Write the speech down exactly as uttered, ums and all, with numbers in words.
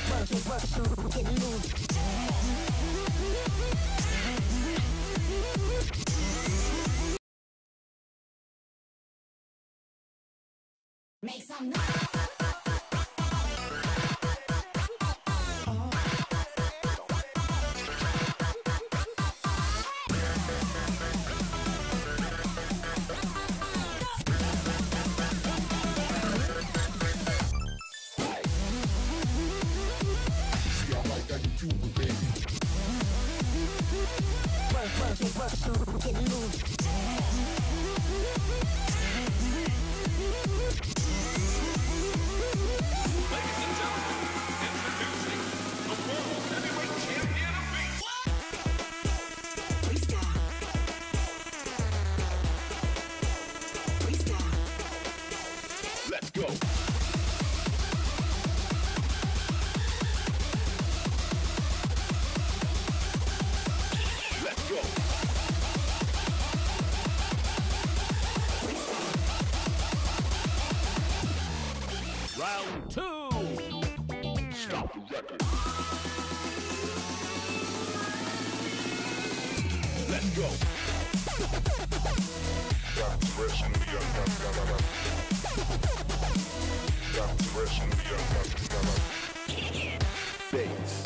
work it, work it, get loose. Make some noise. Work it, work it, get loose. Ladies and gentlemen, introducing the world heavyweight champion of beats. Freestyle. Freestyle. Let's go. Let's go. Round two. Stop the record. Let's go. Got fresh in the young, got fresh in the young, bass.